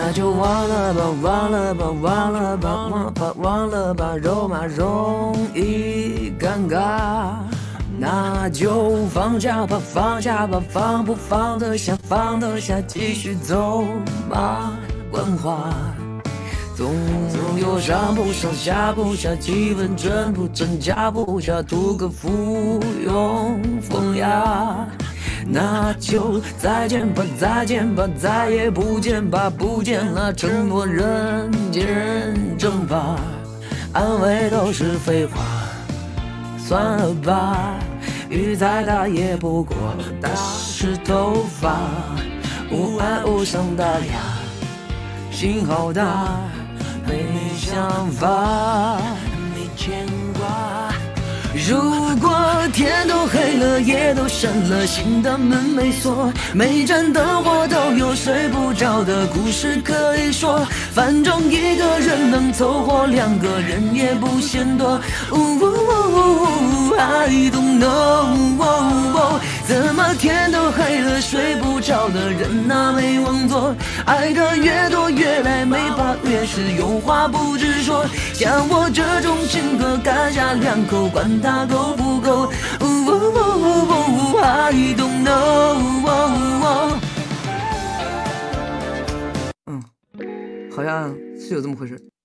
那就忘了吧，忘了吧，忘了吧，忘了吧，肉麻容易尴尬。那就放下吧，放下吧，放不放得下，放得下，继续走马观花。总有上不上下不下，气氛真不真假不假，图个附庸风雅。那就再见吧，再见吧，再也不见吧，不见了，承诺人间蒸发，安慰都是废话，算了吧，雨再大也不过打湿头发，无爱无伤大雅，心好大。没想法，没牵挂。如果天都黑了，夜都深了，心的门没锁，每盏灯火都有睡不着的故事可以说。反正一个人能凑合，两个人也不嫌多。I don't know， 怎么天都黑了，睡不着的人哪没往做？爱的越多，越来没把越是有话不直说。像我这种性格，干下两口，管它够不够。I don't know。好像是有这么回事。